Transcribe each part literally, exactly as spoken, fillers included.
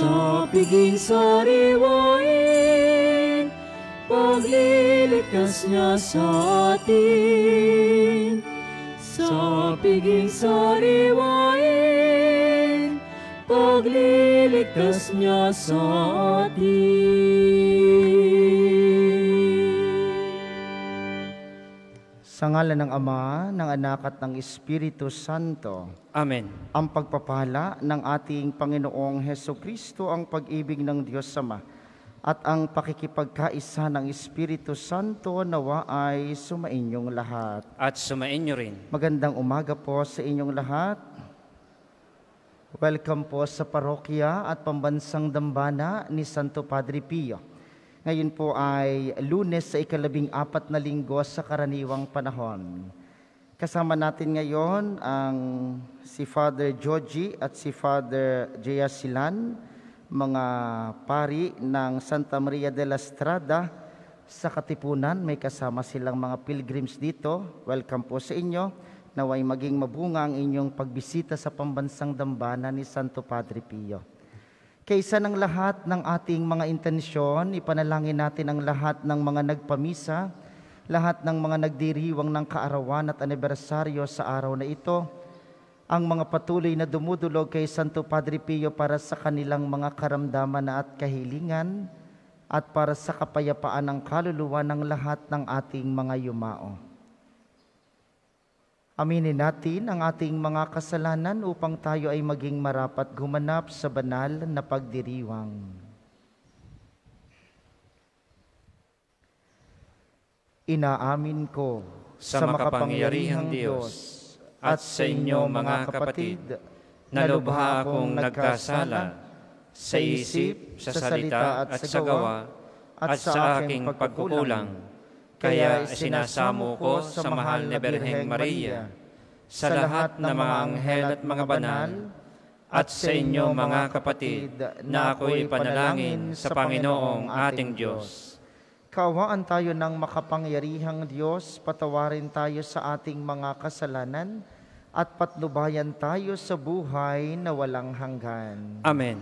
sa piging sariwain, pagliligtas niya sa atin. Sa piging sariwain, pagliligtas niya sa atin. Sa ngalan ng Ama, ng Anak at ng Espiritu Santo. Amen. Ang pagpapala ng ating Panginoong Hesukristo, ang pag-ibig ng Diyos Ama, at ang pakikipagkaisa ng Espiritu Santo nawa ay sumainyong lahat. At sumainyo rin. Magandang umaga po sa inyong lahat. Welcome po sa parokya at pambansang dambana ni Santo Padre Pio. Ngayon po ay Lunes sa ikalabing apat na linggo sa karaniwang panahon. Kasama natin ngayon ang si Father Georgie at si Father Jaya Silan, mga pari ng Santa Maria de la Estrada sa Katipunan. May kasama silang mga pilgrims dito. Welcome po sa inyo. Naway maging mabunga ang inyong pagbisita sa pambansang dambana ni Santo Padre Pio. Kaysa ng lahat ng ating mga intensyon, ipanalangin natin ang lahat ng mga nagpamisa, lahat ng mga nagdiriwang ng kaarawan at anibersaryo sa araw na ito, ang mga patuloy na dumudulog kay Santo Padre Pio para sa kanilang mga karamdaman at kahilingan at para sa kapayapaan ng kaluluwa ng lahat ng ating mga yumao. Aminin natin ang ating mga kasalanan upang tayo ay maging marapat gumanap sa banal na pagdiriwang. Inaamin ko sa makapangyarihang Diyos at sa inyo mga kapatid, na lubha akong nagkasala sa isip, sa salita at sa gawa, at sa aking pagkukulang. Kaya sinasamo ko sa mahal na Birheng Maria, sa lahat ng mga anghel at mga banal, at sa inyo mga kapatid, na ako'y panalangin sa Panginoong ating Diyos. Kaawaan tayo ng makapangyarihang Diyos, patawarin tayo sa ating mga kasalanan, at patnubayan tayo sa buhay na walang hanggan. Amen.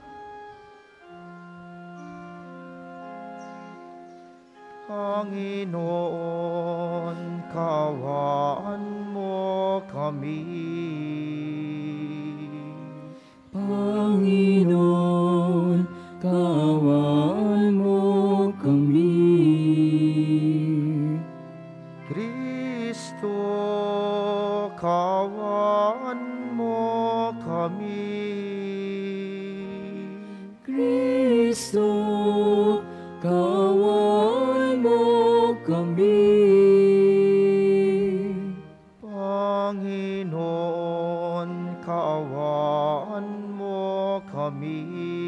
Panginoon, kaawaan mo kami. Panginoon, kaawaan mo kami. Kristo, kaawaan mo kami. Kristo, kaawaan mo kami. Panginoon, kaawaan mo kami.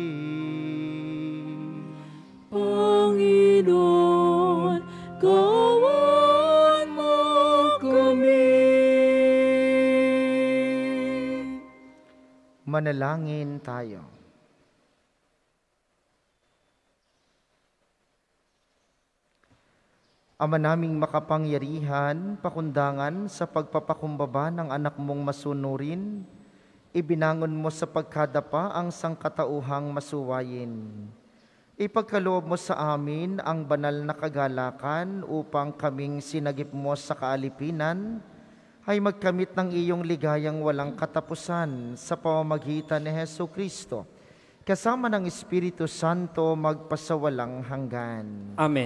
Panginoon, kaawaan mo kami. Manalangin tayo. Ama naming makapangyarihan, pakundangan sa pagpapakumbaba ng anak mong masunurin, ibinangon mo sa pagkadapa ang sangkatauhang masuwayin. Ipagkaloob mo sa amin ang banal na kagalakan upang kaming sinagip mo sa kaalipinan, ay magkamit ng iyong ligayang walang katapusan sa pamamagitan ni Hesukristo, kasama ng Espiritu Santo magpasawalang hanggan. Amen.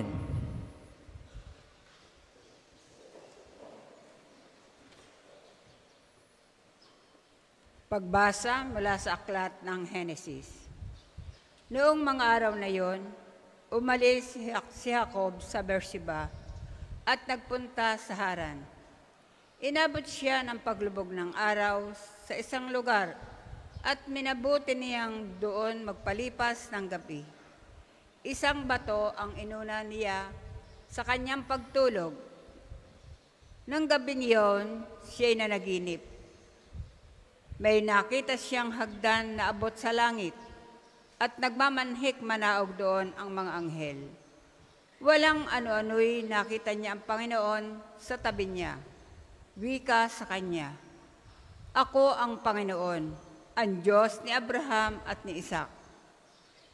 Pagbasa mula sa aklat ng Henesis. Noong mga araw na yon, umalis si Jacob sa Beersheba at nagpunta sa Haran. Inabot siya ng paglubog ng araw sa isang lugar at minabuti niyang doon magpalipas ng gabi. Isang bato ang inuna niya sa kanyang pagtulog. Nang gabing iyon, siya'y nanaginip. May nakita siyang hagdan na abot sa langit at nagmamanhik manaog doon ang mga anghel. Walang ano-ano'y nakita niya ang Panginoon sa tabi niya. Wika sa kanya, "Ako ang Panginoon, ang Diyos ni Abraham at ni Isaac.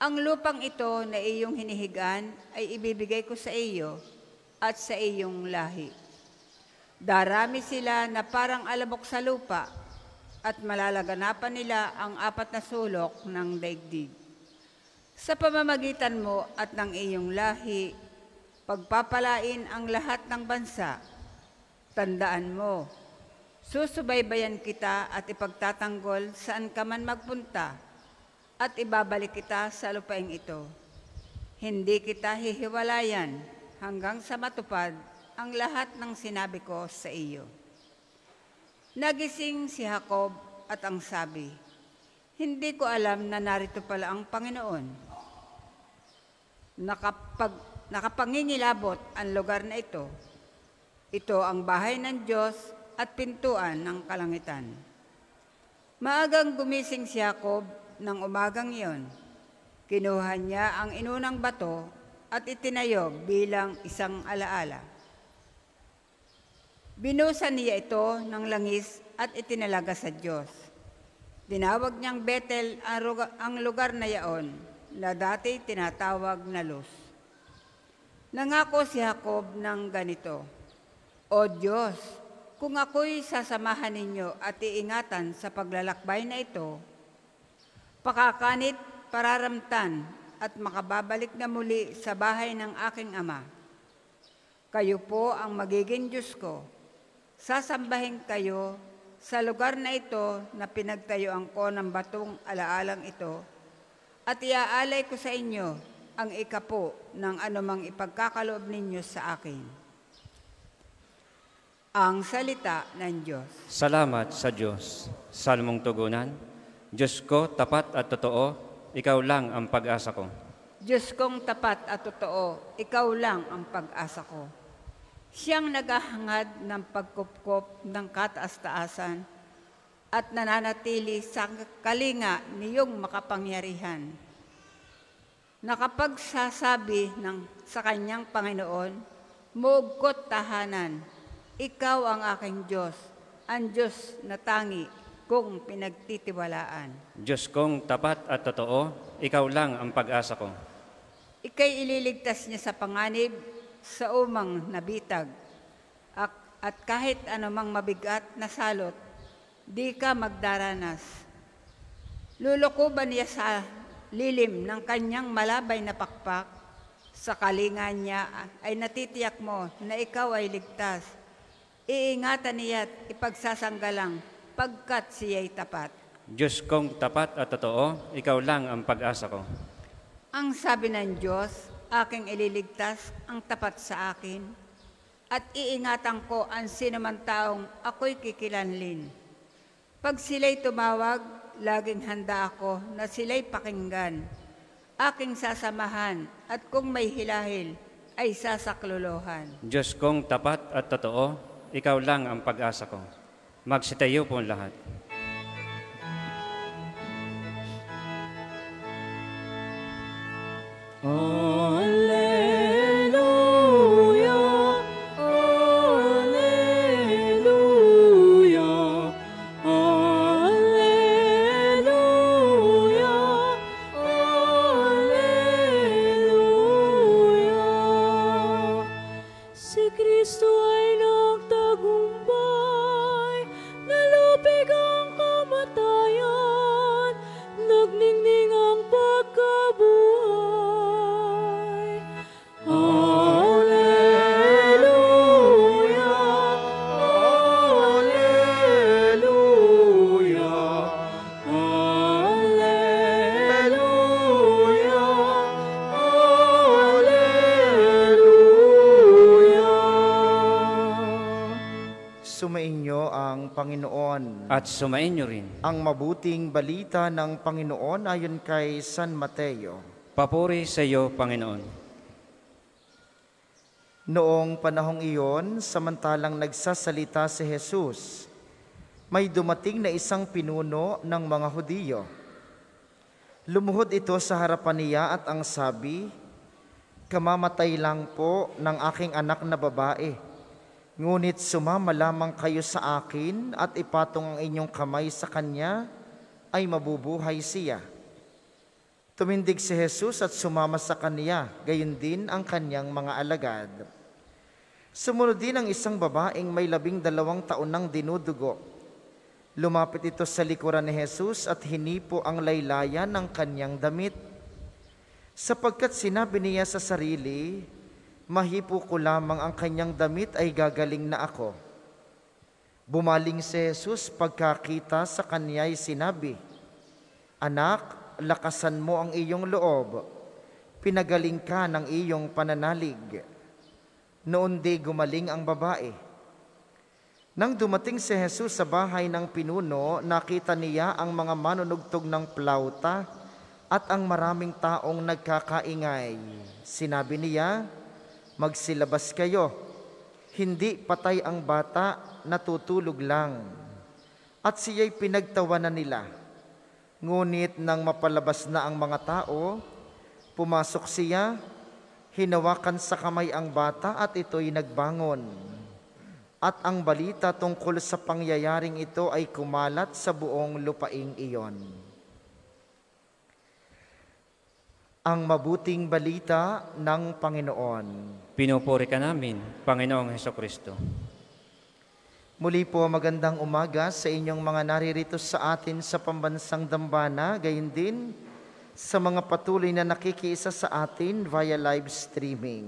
Ang lupang ito na iyong hinihigan ay ibibigay ko sa iyo at sa iyong lahi. Darami sila na parang alabok sa lupa at malalaganapan nila ang apat na sulok ng daigdig. Sa pamamagitan mo at ng iyong lahi, pagpapalain ang lahat ng bansa. Tandaan mo, susubaybayan kita at ipagtatanggol saan ka man magpunta at ibabalik kita sa lupaing ito. Hindi kita hihiwalayan hanggang sa matupad ang lahat ng sinabi ko sa iyo. Nagising si Jacob at ang sabi, hindi ko alam na narito pala ang Panginoon. Nakapag, nakapangingilabot ang lugar na ito. Ito ang bahay ng Diyos at pintuan ng kalangitan. Maagang gumising si Jacob ng umagang iyon. Kinuha niya ang inunang bato at itinayo bilang isang alaala. Binusan niya ito ng langis at itinalaga sa Diyos. Tinawag niyang Bethel ang lugar na yaon na dati tinatawag na Luz. Nangako si Jacob ng ganito, O Diyos, kung ako'y sasamahan ninyo at iingatan sa paglalakbay na ito, pakakanit, pararamtan at makababalik na muli sa bahay ng aking ama. Kayo po ang magiging Diyos ko. Sasambahin kayo sa lugar na ito na pinagtayuan ko ng batong alaalang ito at iaalay ko sa inyo ang ikapo ng anumang ipagkakaloob ninyo sa akin. Ang salita ng Diyos. Salamat sa Diyos. Salmong tugunan. Diyos ko, tapat at totoo, ikaw lang ang pag-asa ko. Diyos kong tapat at totoo, ikaw lang ang pag-asa ko. Siyang naghahangad ng pagkupkop ng kataas-taasan at nananatili sa kalinga niyong makapangyarihan. Nakapagsasabi ng, sa kanyang Panginoon, muugkot tahanan, ikaw ang aking Diyos, ang Diyos na tangi kong pinagtitiwalaan. Diyos kong tapat at totoo, ikaw lang ang pag-asa ko. Ika'y ililigtas niya sa panganib, sa umang nabitag, at, at kahit anumang mabigat na salot, di ka magdaranas. Lulukuban niya sa lilim ng kanyang malabay na pakpak, sa kalinga niya ay natitiyak mo na ikaw ay ligtas. Iingatan niya at ipagsasanggalang pagkat siya'y tapat. Diyos kong tapat at totoo, ikaw lang ang pag-asa ko. Ang sabi ng Diyos, aking ililigtas ang tapat sa akin, at iingatan ko ang sinuman taong ako'y kikilanlin. Pag sila'y tumawag, laging handa ako na sila'y pakinggan. Aking sasamahan, at kung may hilahil, ay sasaklolohan. Diyos kong tapat at totoo, ikaw lang ang pag-asa ko. Magsitayo po lahat. Alleluia, alleluia, alleluia, alleluia. Si Kristo ay nagtagumpay, nalupig ang kamatayan, nagningning ang pagkabuhay. Alleluia, alleluia, alleluia, alleluia. Sumainyo ang Panginoon. At sumainyo rin. Ang mabuting balita ng Panginoon ayon kay San Mateo. Papuri sa iyo, Panginoon. Noong panahong iyon, samantalang nagsasalita si Jesus, may dumating na isang pinuno ng mga Hudiyo. Lumuhod ito sa harapan niya at ang sabi, "Kamamatay lang po ng aking anak na babae. Ngunit sumama lamang kayo sa akin at ipatong ang inyong kamay sa kanya, ay mabubuhay siya." Tumindig si Jesus at sumama sa kaniya, gayon din ang kanyang mga alagad. Sumunod din ang isang babaeng may labing dalawang taon ng dinudugo. Lumapit ito sa likuran ni Jesus at hinipo ang laylayan ng kanyang damit. Sapagkat sinabi niya sa sarili, mahipo ko lamang ang kanyang damit ay gagaling na ako. Bumaling si Jesus pagkakita sa kanya'y sinabi, Anak, lakasan mo ang iyong loob, pinagaling ka ng iyong pananalig. Noon di gumaling ang babae. Nang dumating si Jesus sa bahay ng pinuno, nakita niya ang mga manunugtog ng plauta at ang maraming taong nagkakaingay. Sinabi niya, magsilabas kayo, hindi patay ang bata, natutulog lang. At siya'y pinagtawanan nila. Ngunit nang mapalabas na ang mga tao, pumasok siya, hinawakan sa kamay ang bata at ito'y nagbangon. At ang balita tungkol sa pangyayaring ito ay kumalat sa buong lupaing iyon. Ang mabuting balita ng Panginoon. Pinupuri ka namin, Panginoong Hesukristo. Muli po magandang umaga sa inyong mga naririto sa atin sa pambansang dambana, gayon din sa mga patuloy na nakikiisa sa atin via live streaming.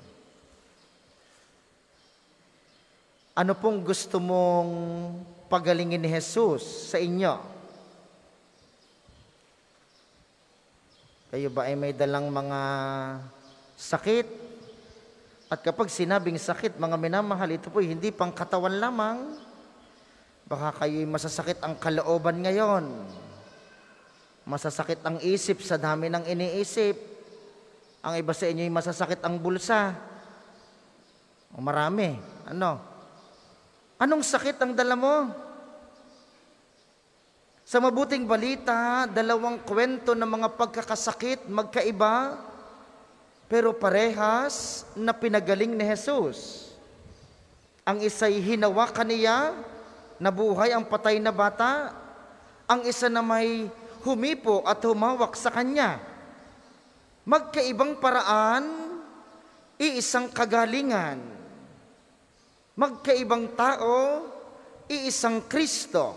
Ano pong gusto mong pagalingin ni Jesus sa inyo? Kayo ba ay may dalang mga sakit? At kapag sinabing sakit, mga minamahal, ito po hindi pang katawan lamang. Baka kayo'y masasakit ang kalooban ngayon. Masasakit ang isip sa dami ng iniisip. Ang iba sa inyo'y masasakit ang bulsa. O marami. Ano? Anong sakit ang dala mo? Sa mabuting balita, dalawang kwento ng mga pagkakasakit, magkaiba, pero parehas na pinagaling ni Jesus. Ang isa'y hinawakan niya, nabuhay ang patay na bata. Ang isa na may humipo at humawak sa kanya. Magkaibang paraan, iisang kagalingan. Magkaibang tao, iisang Kristo.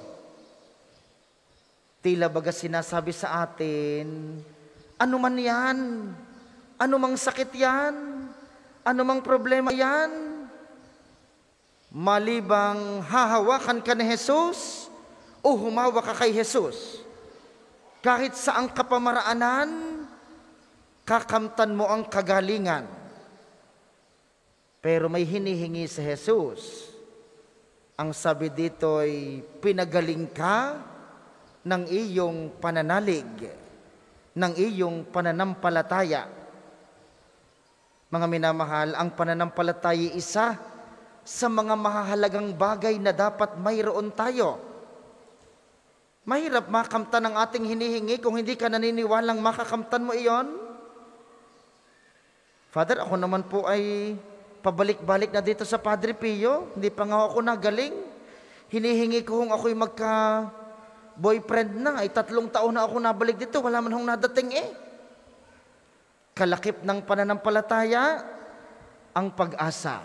Tila baga sinasabi sa atin, ano man yan? Ano mang sakit yan? Ano mang problema yan? Malibang hahawakan ka ni Jesus o humawa ka kay Jesus, kahit saang kapamaraanan, kakamtan mo ang kagalingan. Pero may hinihingi sa Jesus. Ang sabi dito'y pinagaling ka ng iyong pananalig, ng iyong pananampalataya. Mga minamahal, ang pananampalataya isa sa mga mahahalagang bagay na dapat mayroon tayo. Mahirap makamtan ang ating hinihingi kung hindi ka naniniwalang makakamtan mo iyon. Father, ako naman po ay pabalik-balik na dito sa Padre Pio. Hindi pa nga ako nagaling. Hinihingi ko kung ako'y magka-boyfriend na. Ay tatlong taon na ako nabalik dito. Wala man hong nadating eh. Kalakip ng pananampalataya, ang pag-asa.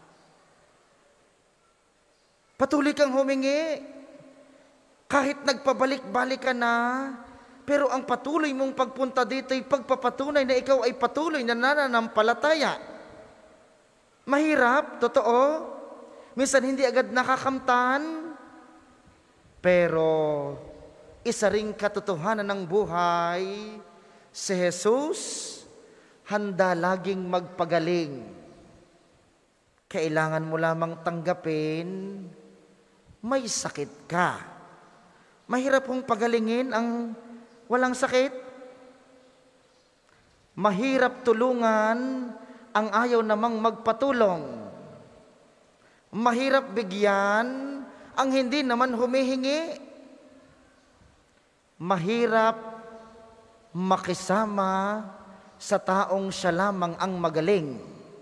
Patuloy kang humingi, kahit nagpabalik-balik ka na, pero ang patuloy mong pagpunta dito ay pagpapatunay na ikaw ay patuloy na nananampalataya. Mahirap, totoo. Minsan hindi agad nakakamtan, pero isa ring katotohanan ng buhay, si Jesus, handa laging magpagaling. Kailangan mo lamang tanggapin, may sakit ka. Mahirap pong pagalingin ang walang sakit. Mahirap tulungan ang ayaw namang magpatulong. Mahirap bigyan ang hindi naman humihingi. Mahirap makisama sa taong siya lamang ang magaling.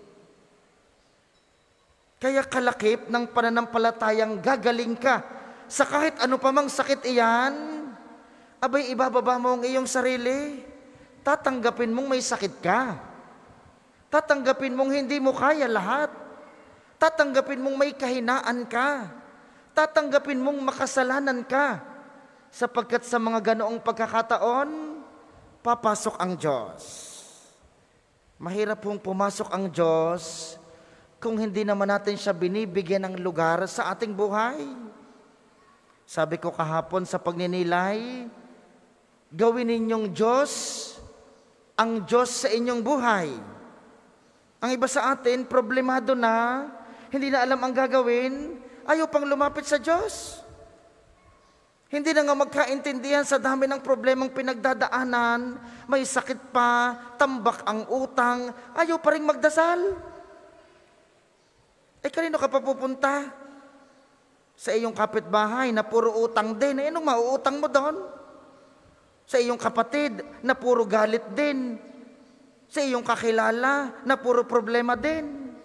Kaya kalakip ng pananampalatayang gagaling ka sa kahit ano pa mang sakit iyan, abay ibababa mo ang iyong sarili, Tatanggapin mong may sakit ka. Tatanggapin mong hindi mo kaya lahat. Tatanggapin mong may kahinaan ka. Tatanggapin mong makasalanan ka. Sapagkat sa mga ganoong pagkakataon, papasok ang Diyos. Mahirap pong pumasok ang Diyos kung hindi naman natin siya binibigyan ng lugar sa ating buhay. Sabi ko kahapon sa pagninilay, gawin ninyong Diyos ang Diyos sa inyong buhay. Ang iba sa atin, problemado na, hindi na alam ang gagawin, ayaw pang lumapit sa Diyos. Hindi na nga magkaintindihan sa dami ng problemang pinagdadaanan, may sakit pa, tambak ang utang, ayaw pa rin magdasal. Eh kanino ka pa pupunta? Sa iyong kapitbahay na puro utang din, eh anong mauutang mo doon? Sa iyong kapatid na puro galit din. Sa iyong kakilala na puro problema din.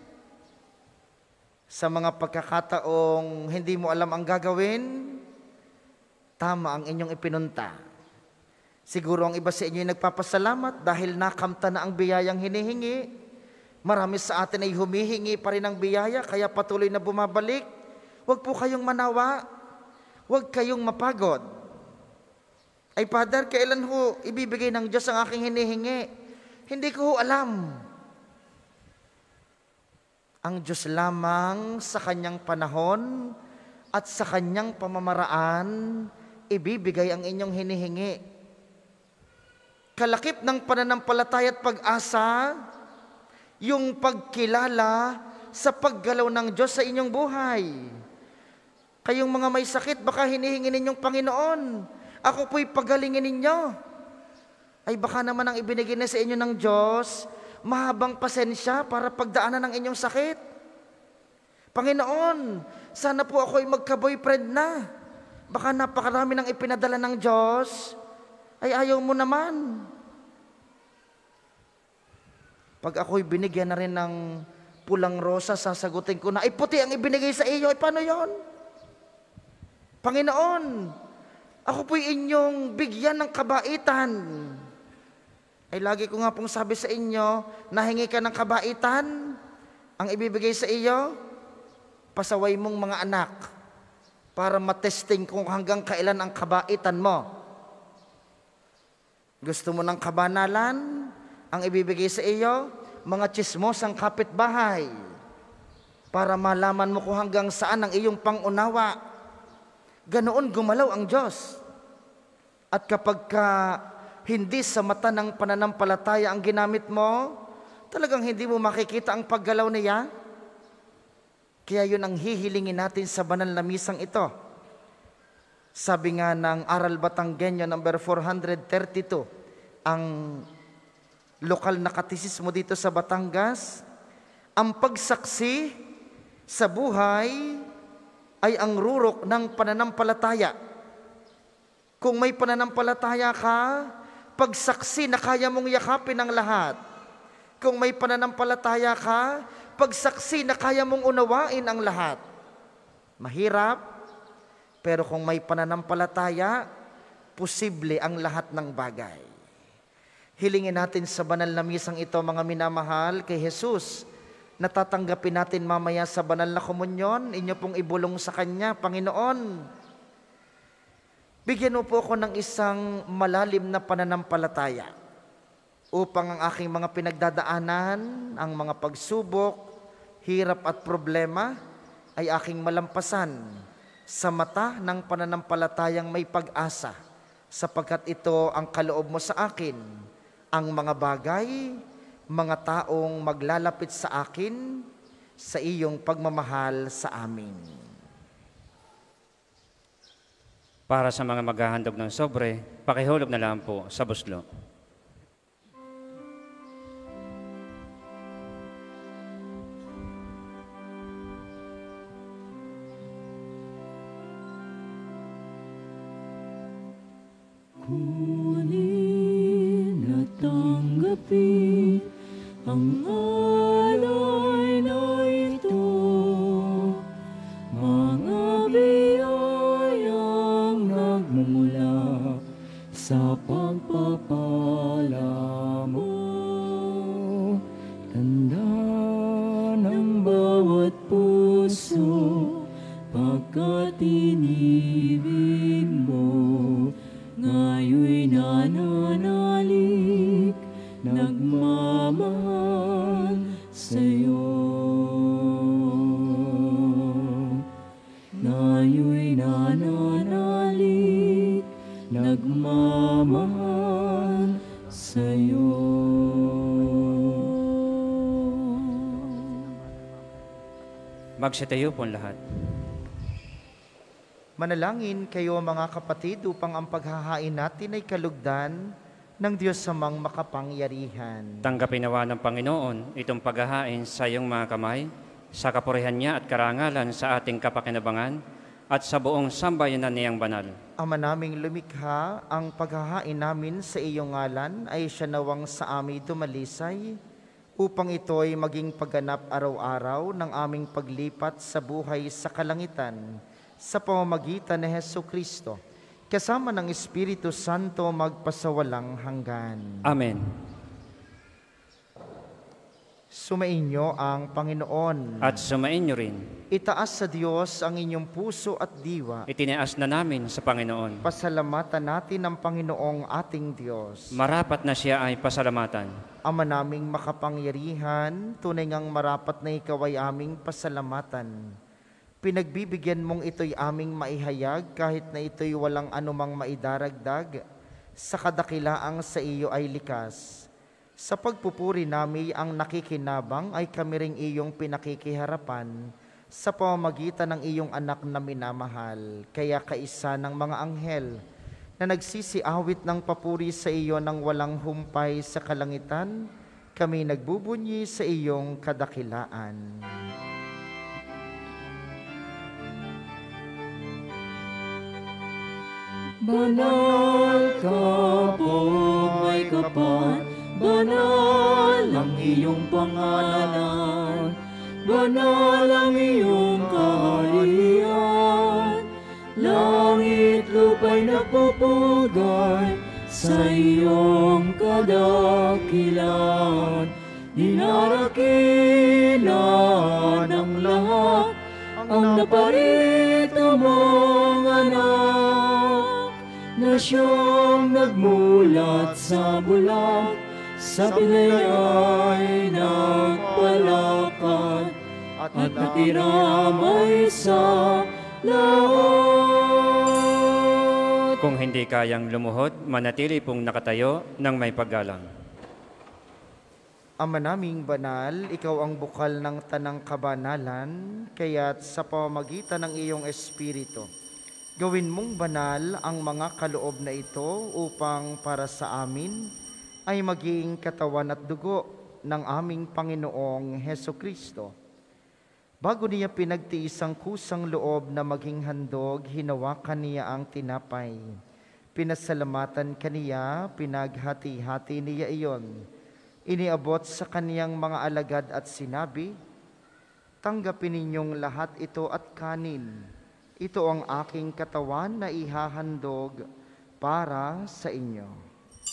Sa mga pagkakataong hindi mo alam ang gagawin, tama ang inyong ipinunta. Siguro ang iba sa inyo ay nagpapasalamat dahil nakamta na ang biyayang hinihingi. Marami sa atin ay humihingi pa rin ng biyaya kaya patuloy na bumabalik. Huwag po kayong manawa. Huwag kayong mapagod. Ay, Father, kailan ho ibibigay ng Diyos ang aking hinihingi? Hindi ko ho alam. Ang Diyos lamang sa kanyang panahon at sa kanyang pamamaraan, ibibigay ang inyong hinihingi. Kalakip ng pananampalataya at pag-asa, yung pagkilala sa paggalaw ng Diyos sa inyong buhay. Kayong mga may sakit, baka hinihingi ninyong Panginoon, ako po'y pagalingin ninyo. Ay baka naman ang ibinigay na sa inyo ng Diyos, mahabang pasensya para pagdaanan ng inyong sakit. Panginoon, sana po ako'y magka-boyfriend na. Baka napakarami ng ipinadala ng Diyos, ay ayaw mo naman. Pag ako'y binigyan na rin ng pulang rosa, sasagutin ko na, ay puti ang ibinigay sa iyo, ay paano yon? Panginoon, ako po'y inyong bigyan ng kabaitan. Ay lagi ko nga pong sabi sa inyo, nahingi ka ng kabaitan, ang ibibigay sa iyo, pasaway mong mga anak, para matesting kung hanggang kailan ang kabaitan mo. Gusto mo ng kabanalan? Ang ibibigay sa iyo, mga tsismosang kapitbahay, para malaman mo kung hanggang saan ang iyong pangunawa. Ganoon gumalaw ang Diyos. At kapag ka hindi sa mata ng pananampalataya ang ginamit mo, talagang hindi mo makikita ang paggalaw niya. Kaya yun ang hihilingin natin sa banal na misang ito. Sabi nga ng Aral Batanggenyo number four thirty-two, ang lokal na katisismo dito sa Batangas, ang pagsaksi sa buhay ay ang rurok ng pananampalataya. Kung may pananampalataya ka, pagsaksi na kaya mong yakapin ang lahat. Kung may pananampalataya ka, pagsaksi na kaya mong unawain ang lahat. Mahirap, pero kung may pananampalataya, posible ang lahat ng bagay. Hilingin natin sa banal na misang ito, mga minamahal, kay Jesus, natatanggapin natin mamaya sa banal na komunyon, inyo pong ibulong sa Kanya, Panginoon, bigyan mo po ako ng isang malalim na pananampalataya upang ang aking mga pinagdadaanan, ang mga pagsubok, hirap at problema ay aking malampasan sa mata ng pananampalatayang may pag-asa, sapagkat ito ang kaloob mo sa akin. Ang mga bagay, mga taong maglalapit sa akin sa iyong pagmamahal sa amin. Para sa mga maghahandog ng sobre, pakihulog na lang po sa buslo. Kunin at tanggapin ang alay na ito, mga biyayang nagmumula sa pagpapala mo. Tanda ng bawat puso, pagkat inibig mo, ngayon'y nananalig, nagmamahal sa'yo. Ngayon'y nananalig, nagmamahal sa'yo. Magsitayo po lahat. Manalangin kayo mga kapatid upang ang paghahain natin ay kalugdan ng Diyos samang makapangyarihan. Tanggapin nawa ng Panginoon itong paghahain sa iyong mga kamay, sa kapurihan niya at karangalan sa ating kapakinabangan at sa buong sambayanan niyang banal. Ama naming lumikha, ang paghahain namin sa iyong ngalan ay siya nawang sa amin dumalisay, upang ito'y maging pagganap araw-araw ng aming paglipat sa buhay sa kalangitan, sa pamamagitan ni Hesukristo, kasama ng Espiritu Santo magpasawalang hanggan. Amen. Sumainyo ang Panginoon. At sumainyo rin. Itaas sa Diyos ang inyong puso at diwa. Itinaas na namin sa Panginoon. Pasalamatan natin ang Panginoong ating Diyos. Marapat na siya ay pasalamatan. Ama naming makapangyarihan, tunay ngang marapat na ikaw ay aming pasalamatan. Pinagbibigyan mong ito'y aming maihayag kahit na ito'y walang anumang maidaragdag, sa kadakilaang sa iyo ay likas. Sa pagpupuri namin ang nakikinabang ay kami ring iyong pinakikiharapan sa pamamagitan ng iyong anak na minamahal. Kaya kaisa ng mga anghel na nagsisiawit ng papuri sa iyo ng walang humpay sa kalangitan, kami nagbubunyi sa iyong kadakilaan. Banal ka po, may kapat, banal ang iyong pangalan, banal ang iyong kaharian, langit lupa'y nagpupugay sa iyong kadakilan. Dinarakilan ng lahat ang naparito mong anak, na siyang nagmulat sa bulag, sa pinaya'y nagpalakad, at natiramay sa lahat. Kung hindi kayang lumuhod, manatili pong nakatayo ng may paggalang. Ama naming banal, ikaw ang bukal ng tanang kabanalan, kaya't sa pamamagitan ng iyong Espiritu, gawin mong banal ang mga kaloob na ito upang para sa amin ay maging katawan at dugo ng aming Panginoong Hesukristo. Bago niya pinagtiis ang kusang loob na maging handog, hinawakan niya ang tinapay. Pinasalamatan kaniya, pinaghati-hati niya iyon. Iniabot sa kaniyang mga alagad at sinabi, "Tanggapin ninyong lahat ito at kanin. Ito ang aking katawan na ihahandog para sa inyo."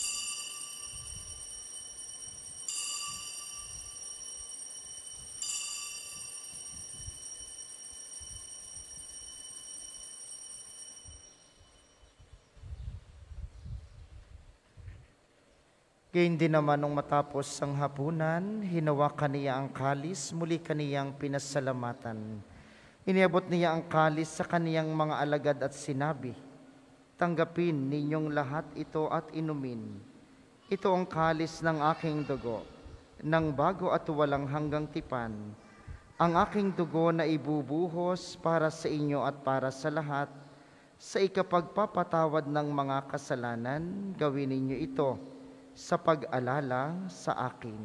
Gayun din naman nung matapos ang hapunan, hinawakan niya ang kalis, muli kaniyang pinasalamatan. Iniabot niya ang kalis sa kaniyang mga alagad at sinabi, "Tanggapin ninyong lahat ito at inumin. Ito ang kalis ng aking dugo, ng bago at walang hanggang tipan. Ang aking dugo na ibubuhos para sa inyo at para sa lahat, sa ikapagpapatawad ng mga kasalanan, gawin ninyo ito sa pag-alala sa akin."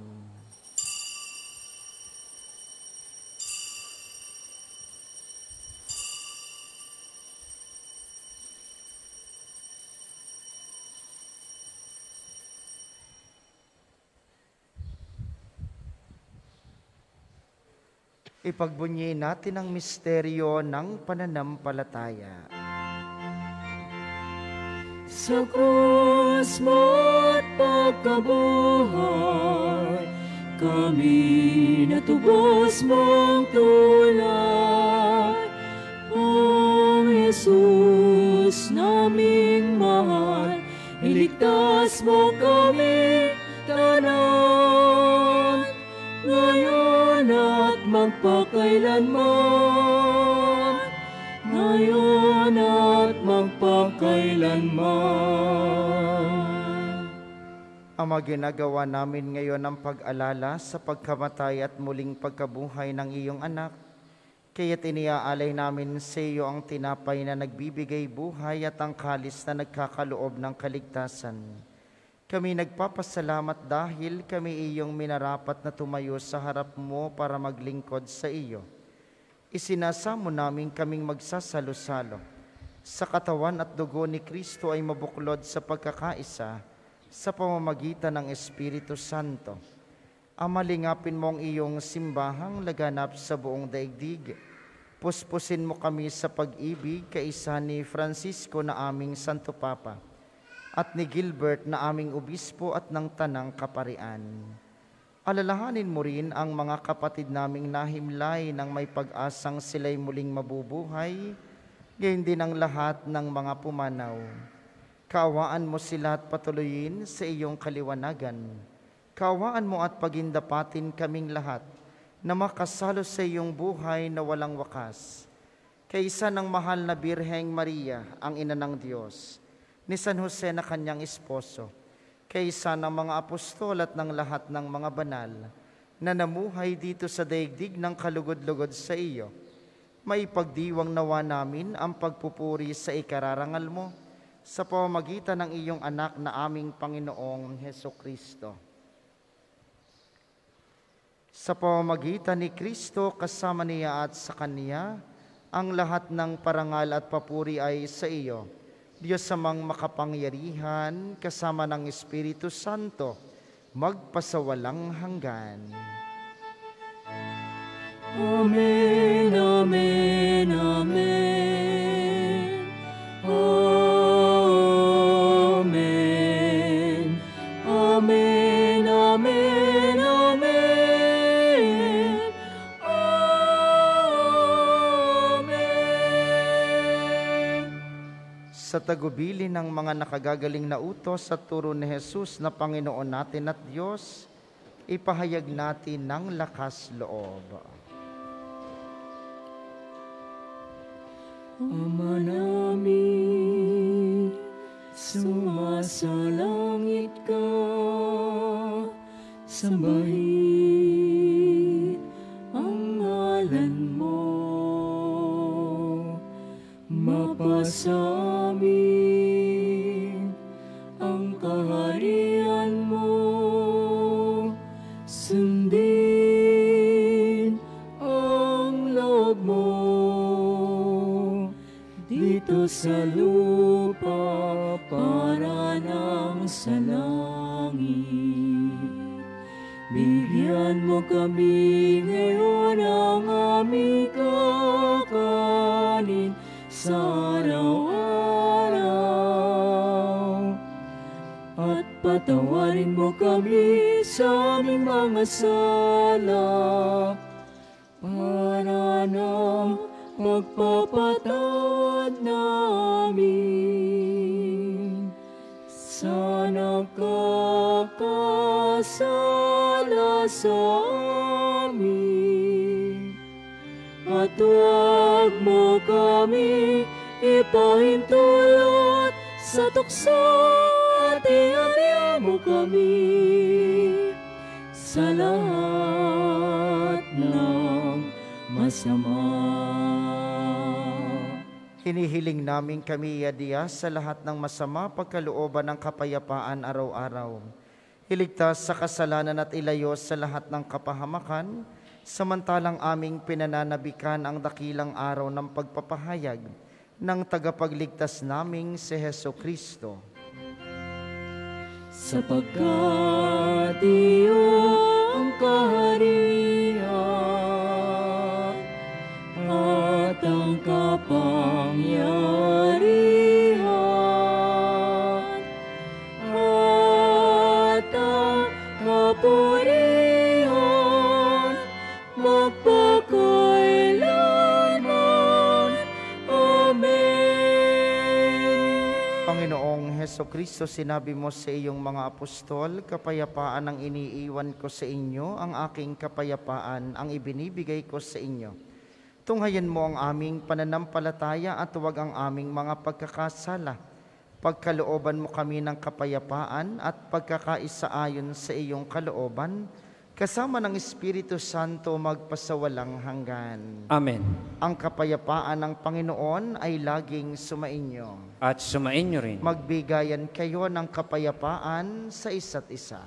Ipagbunyi natin ang misteryo ng pananampalataya. sa krus mo't pagkabuhay, kami natubos mong tulay. Ang Jesus naming mahal, iligtas mo kami tanan, ngayon at magpakailanman, ngayon at magpakailanman. Ama, ginagawa namin ngayon ang pag-alala sa pagkamatay at muling pagkabuhay ng iyong anak. Kaya't iniaalay namin sa iyo ang tinapay na nagbibigay buhay at ang kalis na nagkakaloob ng kaligtasan. Kami nagpapasalamat dahil kami iyong minarapat na tumayo sa harap mo para maglingkod sa iyo. Isinasamo namin kaming magsasalo-salo sa katawan at dugo ni Kristo ay mabuklod sa pagkakaisa sa pamamagitan ng Espiritu Santo. Ama, lingapin mo ang iyong simbahang laganap sa buong daigdig. Puspusin mo kami sa pag-ibig kaisa ni Francisco na aming Santo Papa at ni Gilbert na aming obispo at ng Tanang Kaparian. Alalahanin mo rin ang mga kapatid naming nahimlay nang may pag-asang sila'y muling mabubuhay, gayon din ang lahat ng mga pumanaw. Kaawaan mo sila at patuloyin sa iyong kaliwanagan. Kaawaan mo at pagindapatin kaming lahat na makasalo sa iyong buhay na walang wakas. Kaisa ng mahal na Birheng Maria, ang ina ng Diyos, ni San Jose na kanyang esposo, kaisa ng mga apostol at ng lahat ng mga banal na namuhay dito sa daigdig ng kalugod-lugod sa iyo, maipagdiwang nawa namin ang pagpupuri sa ikararangal mo sa pamamagitan ng iyong anak na aming Panginoong Hesukristo. Sa pamamagitan ni Kristo, kasama niya at sa Kanya, ang lahat ng parangal at papuri ay sa iyo, Diyos amang makapangyarihan, kasama ng Espiritu Santo, magpasawalang hanggan. Amen, amen, amen. Amen. Amen, amen, amen. Amen. Sa tagubili ng mga nakagagaling na utos sa turo ni Jesus na Panginoon natin at Diyos, ipahayag natin ng lakas loob. Ama namin, sumasalangit ka, sambahin ang ngalan mo, mapasamin ang kaharian mo, sundin ang loob mo dito sa lupa para nang sa langit. Bigyan mo kami ngayon ang aming kakanin sa araw-araw. At patawarin mo kami sa aming mga sala para nang pagpapatawad namin sa nakakasala sa amin. At huwag mo kami ipahintulot sa tukso at ialiw mo kami sa lahat ng masama. Hinihiling namin kami, Yadia, sa lahat ng masama pagkalooban ng kapayapaan araw-araw. Iligtas sa kasalanan at ilayo sa lahat ng kapahamakan, samantalang aming pinananabikan ang dakilang araw ng pagpapahayag ng tagapagligtas naming si Hesukristo. Sapagkat iyo ang kaharian at ang kapangyarihan Hesukristo, sinabi mo sa iyong mga apostol, kapayapaan ang iniiwan ko sa inyo, ang aking kapayapaan ang ibinibigay ko sa inyo. Tunghayan mo ang aming pananampalataya at huwag ang aming mga pagkakasala. Pagkalooban mo kami ng kapayapaan at pagkakaisa ayon sa iyong kalooban, kasama ng Espiritu Santo magpasawalang hanggan. Amen. Ang kapayapaan ng Panginoon ay laging sumainyo. At sumainyo rin. Magbigayan kayo ng kapayapaan sa isa't isa.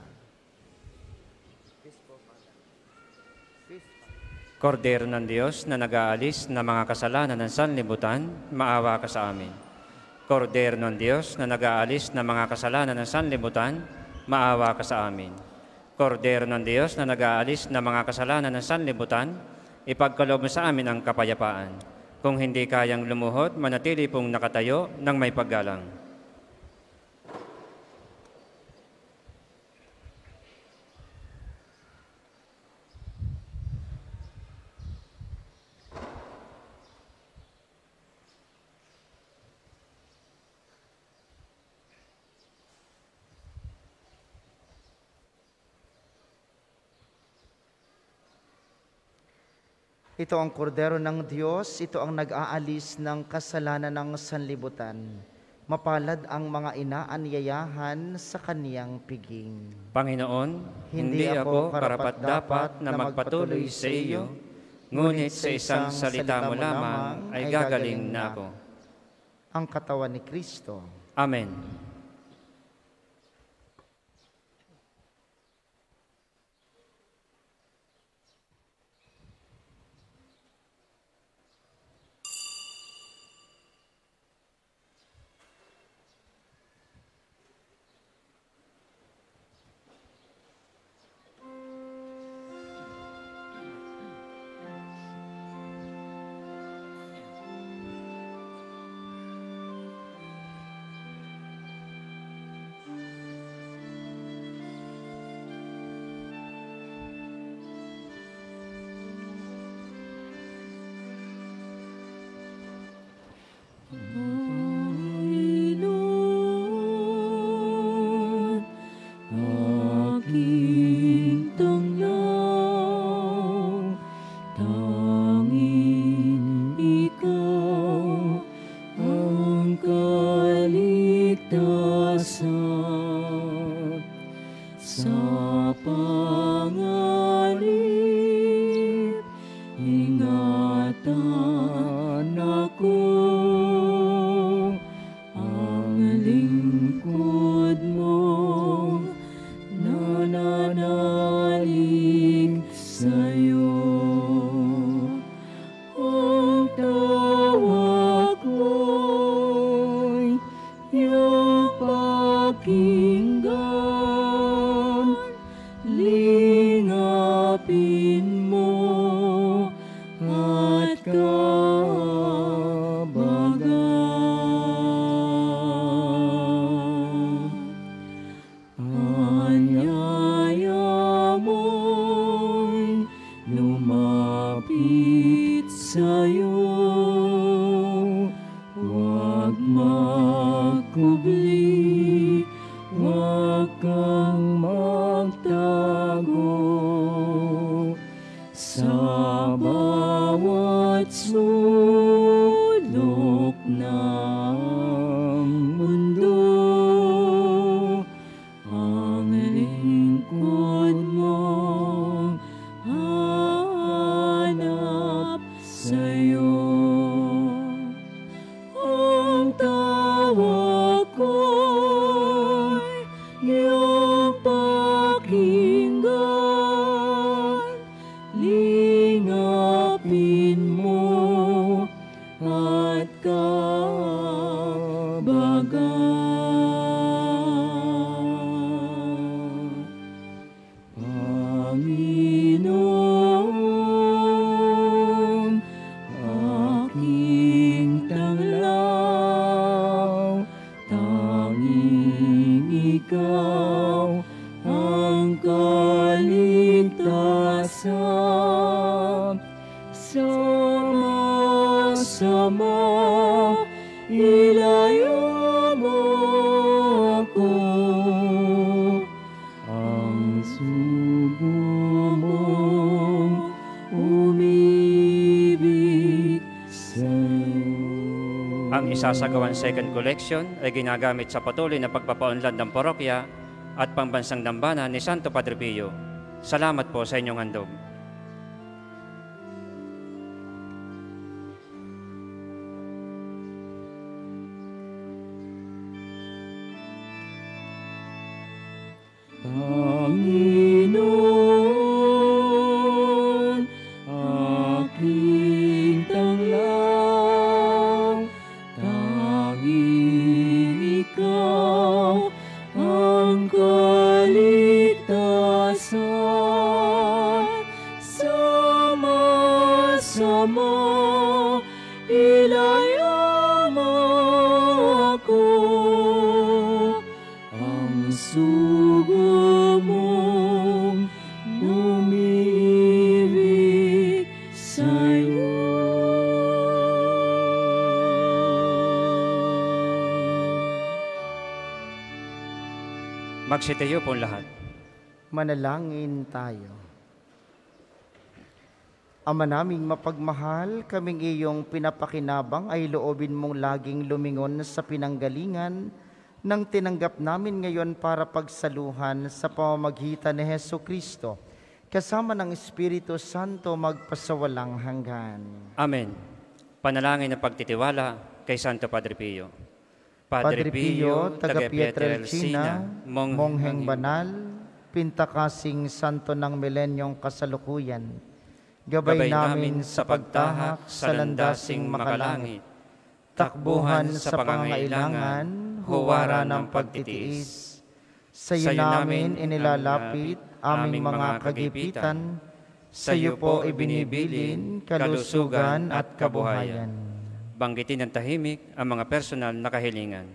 Kordero ng Diyos na nag-aalis ng mga kasalanan ng sanlibutan, maawa ka sa amin. Kordero ng Diyos na nag-aalis ng mga kasalanan ng sanlibutan, maawa ka sa amin. Kordero ng Diyos na nag-aalis ng mga kasalanan ng sanlibutan, ipagkaloob mo sa amin ang kapayapaan. Kung hindi kayang lumuhod, manatili pong nakatayo ng may paggalang. Ito ang kordero ng Diyos, ito ang nag-aalis ng kasalanan ng sanlibutan. Mapalad ang mga inaanyayahan sa kaniyang piging. Panginoon, hindi ako karapat-dapat na magpatuloy sa iyo, ngunit sa isang salita mo lamang ay gagaling na ako. Ang katawan ni Kristo. Amen. Sama-sama ilayo mo Ang isasagawang second collection ay ginagamit sa patuloy na pagpapaunlad ng parokya at pambansang dambana ni Santo Padre Pio. Salamat po sa inyong handog. Panginoon, aking tanglang, tanging ikaw ang kaligtasan. Sama-sama ilaya mo ako, ang sugo mong umiibig sa'yo. Magsitayo po lahat. Manalangin tayo. Ama naming mapagmahal, kaming iyong pinapakinabang ay loobin mong laging lumingon sa pinanggalingan ng tinanggap namin ngayon para pagsaluhan sa pamamagitan ni Heso Kristo, kasama ng Espiritu Santo magpasawalang hanggan. Amen. Panalangin ng pagtitiwala kay Santo Padre Pio. Padre Pio, taga Pietrelcina, mongheng banal, pintakasing santo ng milenyong kasalukuyan, gabay namin sa pagtahak sa landasing makalangit, takbuhan sa pangangailangan, huwara ng pagtitiis. Sa iyo namin inilalapit aming mga kagipitan, sa iyo po ibinibilin kalusugan at kabuhayan. Banggitin ng tahimik ang mga personal na kahilingan.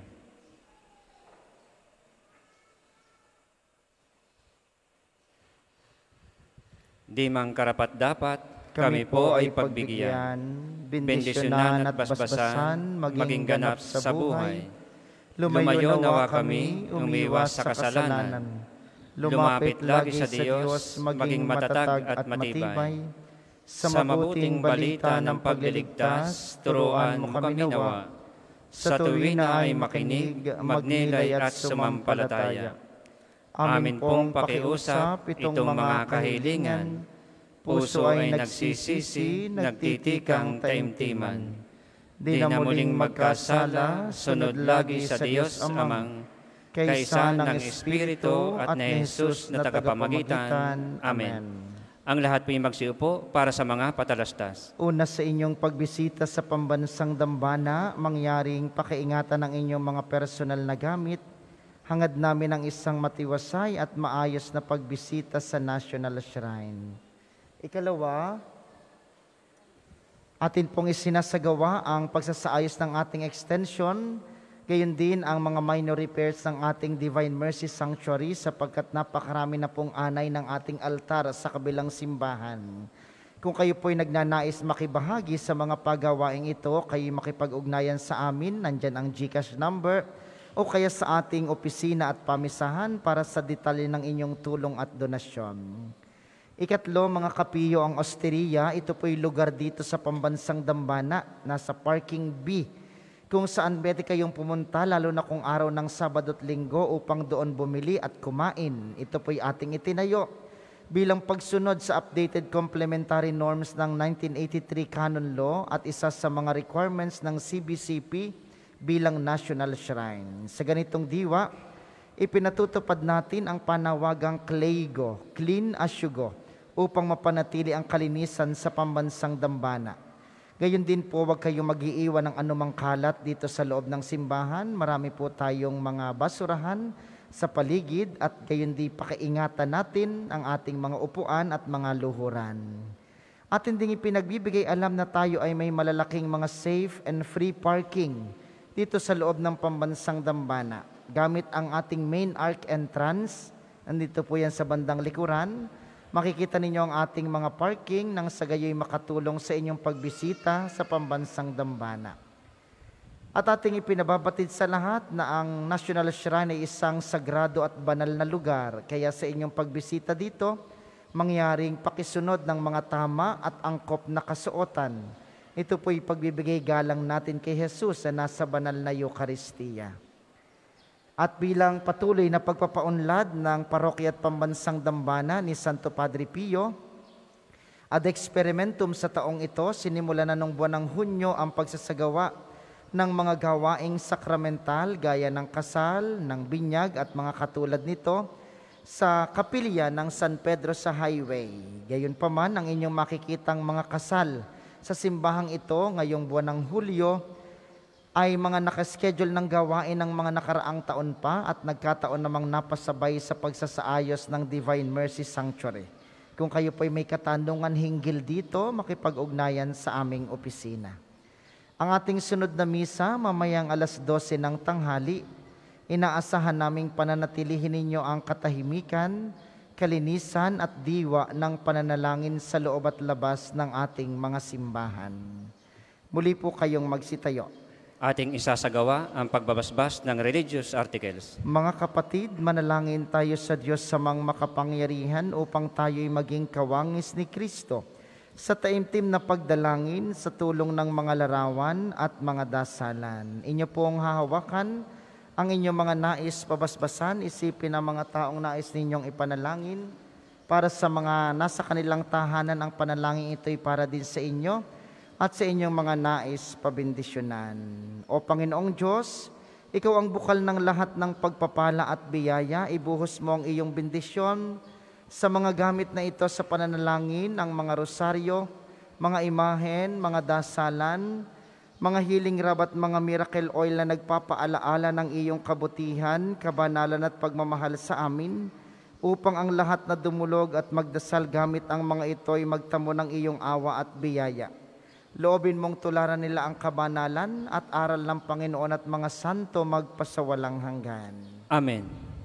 Di mang karapat-dapat, kami po ay pagbigyan, bendisyonan at basbasan, maging ganap sa buhay. Lumayo nawa kami, umiwas sa kasalanan. Lumapit lagi sa Diyos, maging matatag at matibay. Sa mabuting balita ng pagliligtas, turuan mo kami nawa. Sa tuwina ay makinig, magnilay at sumampalataya. Amin pong pakiusap itong mga kahilingan. Puso ay nagsisisi, nagtitikang taimtiman. Di na muling magkasala, sunod lagi sa Diyos Amang, kaysa ng Espiritu at ni Jesus na tagapamagitan. Amen. Ang lahat po yung magsiupo para sa mga patalastas. Una sa inyong pagbisita sa pambansang dambana, mangyaring pakiingatan ng inyong mga personal na gamit. Hangad namin ang isang matiwasay at maayos na pagbisita sa National Shrine. Ikalawa, atin pong isinasagawa ang pagsasaayos ng ating extension, gayon din ang mga minor repairs ng ating Divine Mercy Sanctuary sapagkat napakarami na pong anay ng ating altar sa kabilang simbahan. Kung kayo po'y nagnanais makibahagi sa mga pagawaing ito, kayo makipag-ugnayan sa amin, nandyan ang GCash number, o kaya sa ating opisina at pamisahan para sa detalye ng inyong tulong at donasyon. Ikatlo, mga kapiyo, ang osteria, ito po'y lugar dito sa pambansang dambana, nasa parking B, kung saan pwede kayong pumunta, lalo na kung araw ng Sabado at Linggo upang doon bumili at kumain. Ito po'y ating itinayo bilang pagsunod sa updated complementary norms ng nineteen eighty-three Canon Law at isa sa mga requirements ng C B C P bilang National Shrine. Sa ganitong diwa, ipinatutupad natin ang panawagang CLEIGO, Clean as You Go, upang mapanatili ang kalinisan sa pambansang dambana. Gayon din po, huwag kayong mag-iiwan ng anumang kalat dito sa loob ng simbahan. Marami po tayong mga basurahan sa paligid at gayon din pakiingatan natin ang ating mga upuan at mga luhuran. Atin ding ipinagbibigay alam na tayo ay may malalaking mga safe and free parking dito sa loob ng pambansang dambana. Gamit ang ating main arc entrance, nandito po yan sa bandang likuran, makikita ninyo ang ating mga parking nang sa gayoy makatulong sa inyong pagbisita sa pambansang dambana. At ating ipinababatid sa lahat na ang National Shrine ay isang sagrado at banal na lugar. Kaya sa inyong pagbisita dito, mangyaring pakisunod ng mga tama at angkop na kasuotan. Ito po'y pagbibigay galang natin kay Jesus na nasa banal na Eucharistia. At bilang patuloy na pagpapaunlad ng parokya at pambansang dambana ni Santo Padre Pio, ad experimentum sa taong ito, sinimula na nung buwan ng Hunyo ang pagsasagawa ng mga gawaing sakramental gaya ng kasal, ng binyag at mga katulad nito sa kapilya ng San Pedro sa Highway. Gayunpaman, ang inyong makikitang mga kasal sa simbahang ito ngayong buwan ng Hulyo ay mga nakaschedule ng gawain ng mga nakaraang taon pa at nagkataon namang napasabay sa pagsasaayos ng Divine Mercy Sanctuary. Kung kayo po'y may katanungan hinggil dito, makipag-ugnayan sa aming opisina. Ang ating sunod na misa, mamayang alas dose ng tanghali, inaasahan naming pananatilihin ninyo ang katahimikan, kalinisan at diwa ng pananalangin sa loob at labas ng ating mga simbahan. Muli po kayong magsitayo. Ating isasagawa ang pagbabasbas ng religious articles. Mga kapatid, manalangin tayo sa Diyos sa mga makapangyarihan upang tayo'y maging kawangis ni Kristo sa taimtim na pagdalangin sa tulong ng mga larawan at mga dasalan. Inyo pong hahawakan ang inyong mga nais pabasbasan, isipin ang mga taong nais ninyong ipanalangin. Para sa mga nasa kanilang tahanan, ang panalangin ito'y para din sa inyo at sa inyong mga nais pabindisyonan. O Panginoong Diyos, Ikaw ang bukal ng lahat ng pagpapala at biyaya. Ibuhos mo ang iyong bendisyon sa mga gamit na ito sa pananalangin, ang mga rosaryo, mga imahen, mga dasalan, mga healing rub at mga miracle oil na nagpapaalaala ng iyong kabutihan, kabanalan at pagmamahal sa amin, upang ang lahat na dumulog at magdasal gamit ang mga ito ay magtamo ng iyong awa at biyaya. Loobin mong tularan nila ang kabanalan at aral ng Panginoon at mga santo magpasawalang hanggan. Amen.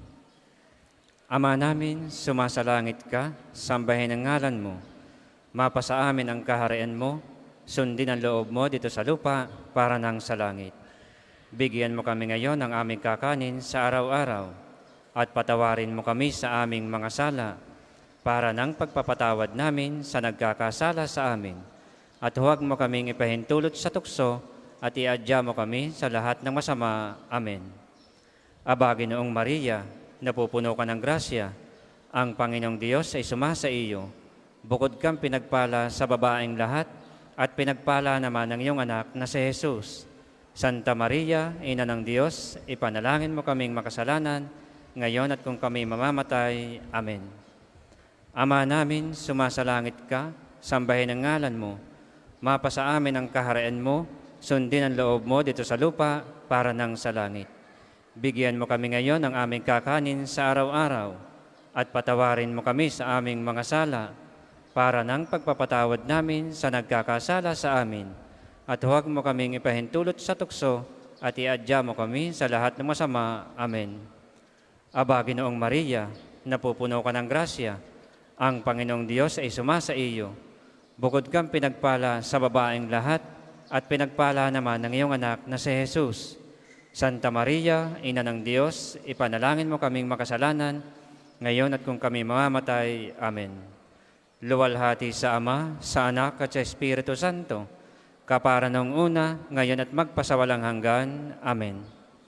Ama namin, sumasalangit ka, sambahin ang ngalan mo. Mapasa amin ang kaharian mo, sundin ang loob mo dito sa lupa para nang sa langit. Bigyan mo kami ngayon ng aming kakanin sa araw-araw at patawarin mo kami sa aming mga sala para nang pagpapatawad namin sa nagkakasala sa amin. At huwag mo kaming ipahintulot sa tukso at iadya mo kami sa lahat ng masama. Amen. Aba, Ginoong Maria, napupuno ka ng grasya, ang Panginoong Diyos ay sumasa iyo. Bukod kang pinagpala sa babaeng lahat, at pinagpala naman ng iyong anak na si Jesus. Santa Maria, Ina ng Diyos, ipanalangin mo kaming makasalanan, ngayon at kung kami mamamatay. Amen. Ama namin, sumasalangit ka, sambahin ang ngalan mo. Mapasa amin ang kaharian mo, sundin ang loob mo dito sa lupa para nang sa langit. Bigyan mo kami ngayon ng aming kakanin sa araw-araw, at patawarin mo kami sa aming mga sala, para nang pagpapatawad namin sa nagkakasala sa amin. At huwag mo kaming ipahintulot sa tukso at iadya mo kami sa lahat ng masama. Amen. Aba, Ginoong Maria, napupuno ka ng grasya, ang Panginoong Diyos ay sumasa iyo. Bukod kang pinagpala sa babaeng lahat at pinagpala naman ng iyong anak na si Jesus. Santa Maria, Ina ng Diyos, ipanalangin mo kaming makasalanan, ngayon at kung kami mamamatay. Amen. Luwalhati sa Ama, sa Anak at sa Espiritu Santo, kapara noong una, ngayon at magpasawalang hanggan. Amen.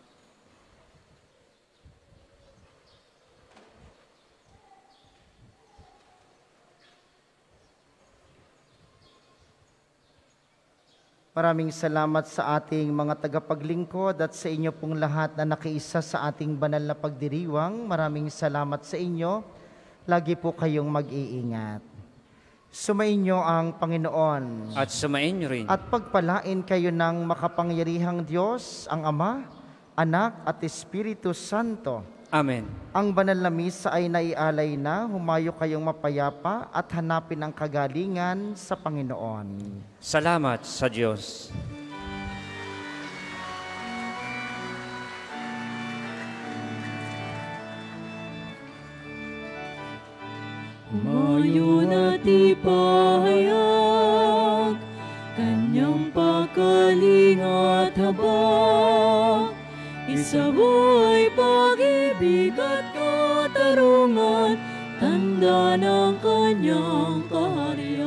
Maraming salamat sa ating mga tagapaglingkod at sa inyo pong lahat na nakiisa sa ating banal na pagdiriwang. Maraming salamat sa inyo. Lagi po kayong mag-iingat. Sumainyo ang Panginoon. At sumainyo rin. At pagpalain kayo ng makapangyarihang Diyos, ang Ama, Anak at Espiritu Santo. Amen. Ang banal na misa ay naialay na, humayo kayong mapayapa at hanapin ang kagalingan sa Panginoon. Salamat sa Diyos. Humayo na't ipahayag kanyang pagkalinga at habag. Isabuhay pag-ibig at katarungan, tanda ng kanyang kaharian.